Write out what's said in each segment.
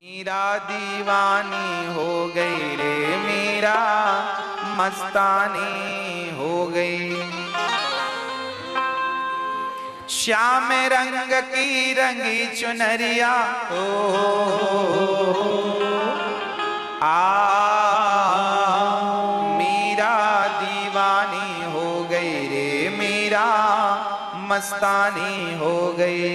मीरा दीवानी हो गई रे, मीरा मस्तानी हो गई। श्याम रंग की रंगी चुनरिया हो मीरा दीवानी हो गई रे, मीरा मस्तानी हो गई।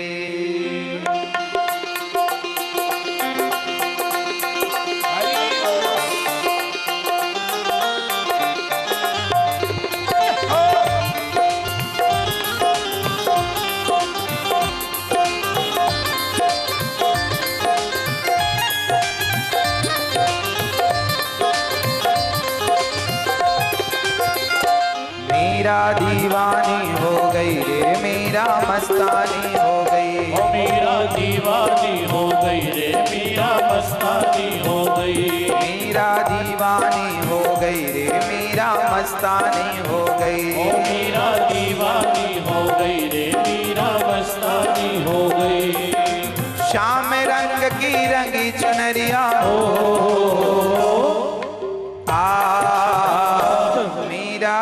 मीरा दीवानी हो गई रे, मीरा मस्तानी हो गई। ओ मीरा दीवानी हो गई रे, मीरा मस्तानी हो गई। मीरा दीवानी हो गई रे, मीरा मस्तानी हो गई। ओ मीरा दीवानी हो गई रे, मीरा मस्तानी हो गई। श्याम रंग की रंगी चुनरिया हो मीरा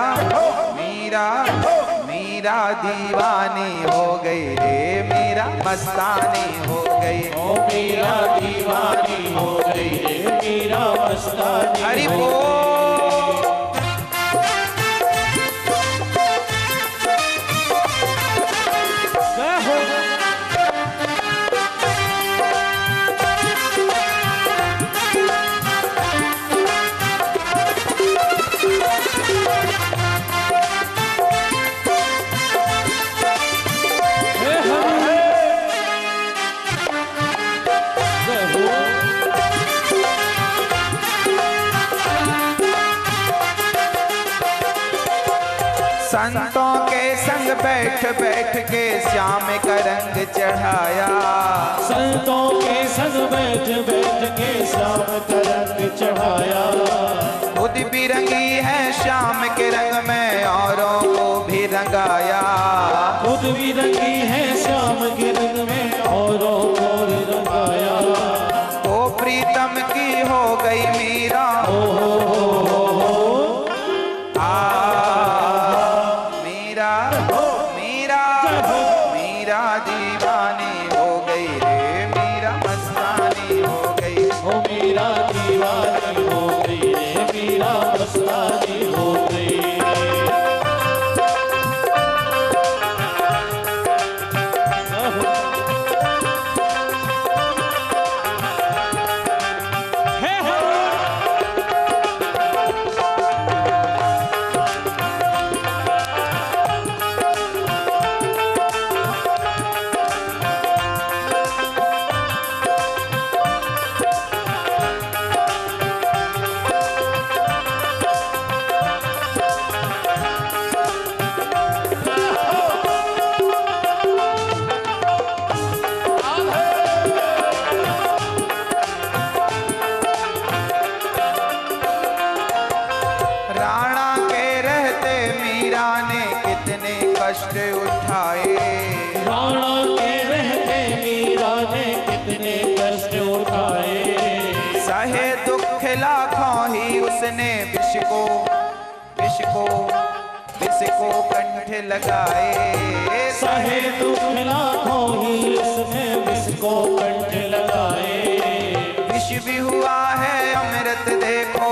मीरा दीवानी हो गई रे, मीरा मस्तानी हो गई। ओ मीरा दीवानी हो गई रे, मीरा मस्तानी हरि हो बोल। संतों के संग बैठ बैठ के श्याम का रंग चढ़ाया। संतों के संग बैठ बैठ के श्याम का रंग चढ़ाया। खुद भी रंगी है श्याम के रंग में, औरों को भी रंगाया। खुद भी रंगी है श्याम के रंग में, औरों को भी रंगाया। ओ प्रीतम की हो गई मीरा हो मीरा दीवानी हो गई रे, मीरा मस्तानी हो गई। ओ मीरा दीवानी हो गई रे, मीरा मस्तानी हो गई। कष्ट उठाए। राणा के रहते मीरा ने कितने कष्ट उठाए। सहे दुख लाखों ही उसने विष को कंठ लगाए। सहे दुख लाखों ही उसने विष को कंठ लगाए। विष भी हुआ है अमृत देखो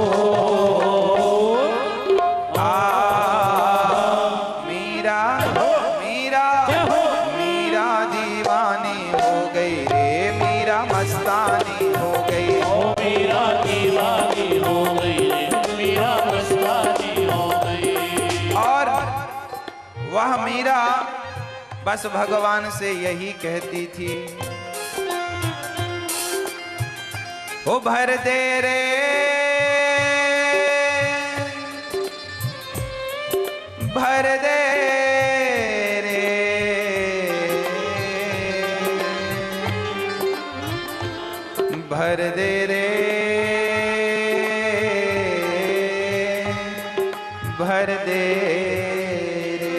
मीरा दीवानी हो गई रे, मीरा मस्तानी हो गई। ओ मीरा दीवानी हो गई रे, मीरा मस्तानी हो गई। और वह मीरा बस भगवान से यही कहती थी, ओ भर दे रे भर दे भर दे रे भर दे रे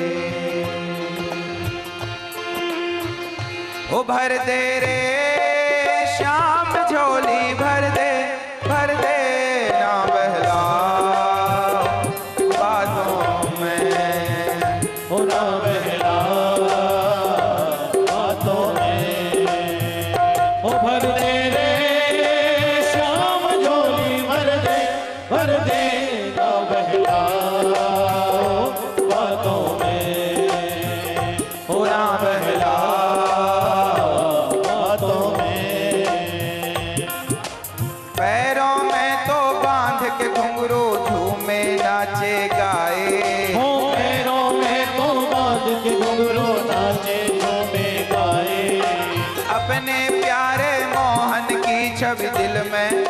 ओ भर दे रे श्याम झोली भर दे ना बहला बातों में, हो ना बहला बातों में। ओ भर दे रे श्याम झोली भर दे ना बहला बातों में, हो ना बहला बातों में। पैरों में तो बांध के घुंघरू झूमे नाचे गाए, हो पैरों में तो बांध के घुंघरू नाचे झूमे गाए। अपने प्यारे मोहन की छवि दिल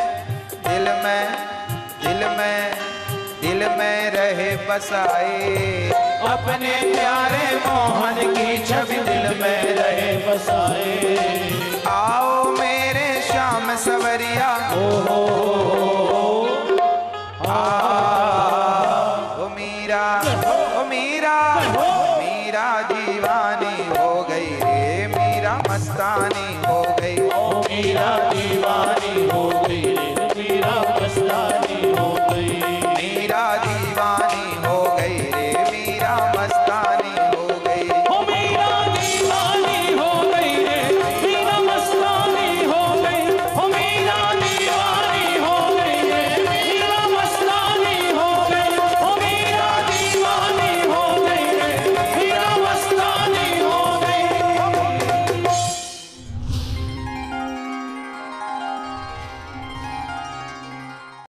में रहे बसाए, अपने प्यारे मोहन की छवि दिल में रहे बसाए। आओ मेरे श्याम सवरिया, ओ हो मीरा दीवानी हो गई रे, मीरा मस्तानी हो गई, मीरा दीवानी हो गई।